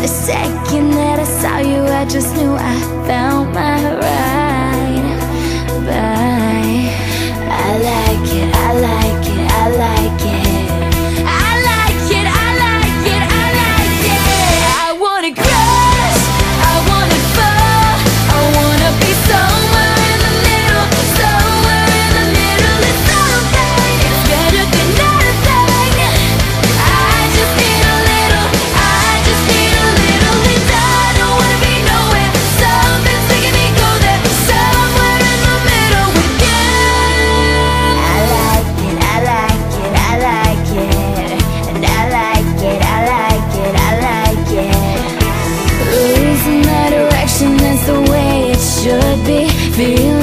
The second that I saw you, I just knew I found my ride. I like it, I like it, I like it. I like it, I like it, I like it. I wanna crush, I wanna fall, I wanna be somewhere in the middle, somewhere in the middle. It's okay, it's better than nothing. I just need a little, I just need a little. And I don't wanna be nowhere, something's making me go there, somewhere in the middle with you. I like it, I like it, I like it. And I like it, I like it, I like it. Losing my direction, that's the way it should be. Feeling